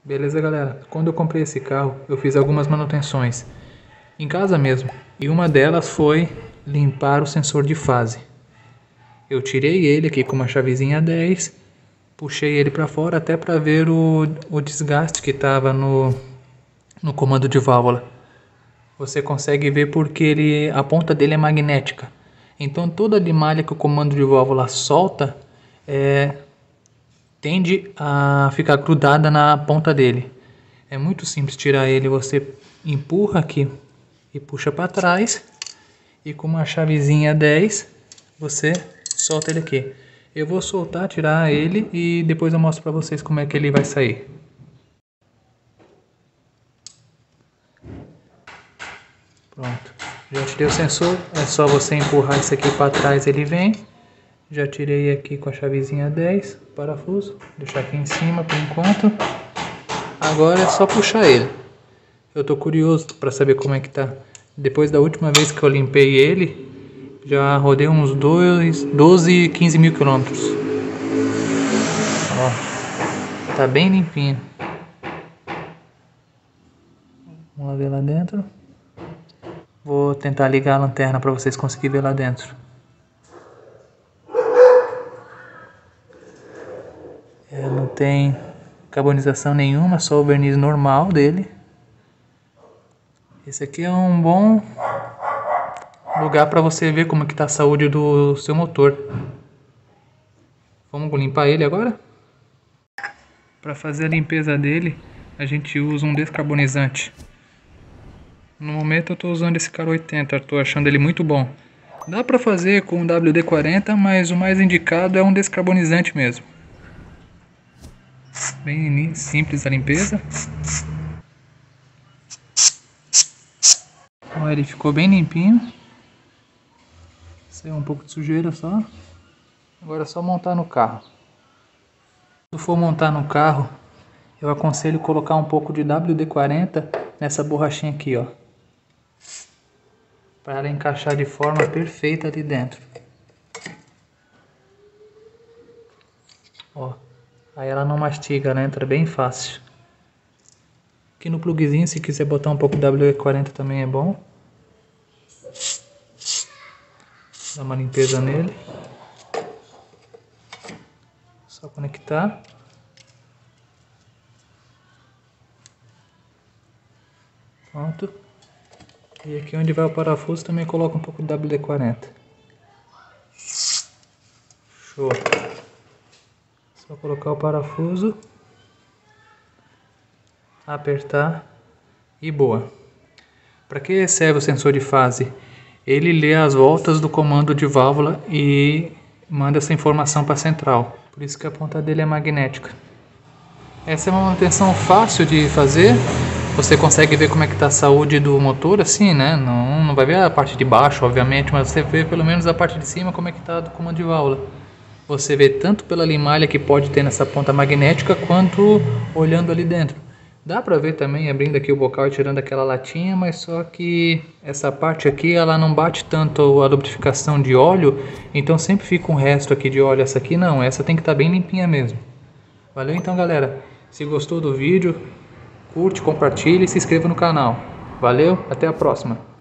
Beleza, galera? Quando eu comprei esse carro, eu fiz algumas manutenções em casa mesmo. E uma delas foi limpar o sensor de fase. Eu tirei ele aqui com uma chavezinha 10, puxei ele para fora até para ver o desgaste que estava no comando de válvula. Você consegue ver porque a ponta dele é magnética. Então toda a limalha que o comando de válvula solta tende a ficar grudada na ponta dele. É muito simples tirar ele, você empurra aqui e puxa para trás e com uma chavezinha 10 você solta ele aqui. Eu vou soltar, tirar ele e depois eu mostro para vocês como é que ele vai sair. Pronto, já tirei o sensor, é só você empurrar isso aqui para trás, ele vem. Já tirei aqui com a chavezinha 10, parafuso, deixar aqui em cima por enquanto. Agora é só puxar ele. Eu tô curioso para saber como é que tá. Depois da última vez que eu limpei ele, já rodei uns 12, 15 mil quilômetros. Ó, tá bem limpinho. Vamos lá ver lá dentro. Vou tentar ligar a lanterna para vocês conseguirem ver lá dentro. Não tem carbonização nenhuma, só o verniz normal dele. Esse aqui é um bom lugar para você ver como que tá a saúde do seu motor. Vamos limpar ele agora? Para fazer a limpeza dele, a gente usa um descarbonizante. No momento eu estou usando esse Cara 80, estou achando ele muito bom. Dá para fazer com o WD-40, mas o mais indicado é um descarbonizante mesmo. Bem simples a limpeza. Ó, ele ficou bem limpinho. Saiu um pouco de sujeira só. Agora é só montar no carro. Se for montar no carro, eu aconselho colocar um pouco de WD-40 nessa borrachinha aqui, ó, para ela encaixar de forma perfeita ali dentro. Ó, aí ela não mastiga, ela entra bem fácil. Aqui no plugzinho, se quiser botar um pouco de WD-40 também é bom. Dá uma limpeza nele. Só conectar. Pronto. E aqui onde vai o parafuso também coloca um pouco de WD-40. Show. Só colocar o parafuso, apertar e boa. Para que serve o sensor de fase? Ele lê as voltas do comando de válvula e manda essa informação para a central. Por isso que a ponta dele é magnética. Essa é uma manutenção fácil de fazer. Você consegue ver como é que está a saúde do motor assim, né? Não vai ver a parte de baixo, obviamente, mas você vê pelo menos a parte de cima como é que está do comando de válvula. Você vê tanto pela limalha que pode ter nessa ponta magnética, quanto olhando ali dentro. Dá pra ver também abrindo aqui o bocal e tirando aquela latinha, mas só que essa parte aqui ela não bate tanto a lubrificação de óleo, então sempre fica um resto aqui de óleo. Essa aqui não, essa tem que estar bem limpinha mesmo. Valeu então, galera. Se gostou do vídeo, curte, compartilhe e se inscreva no canal. Valeu, até a próxima.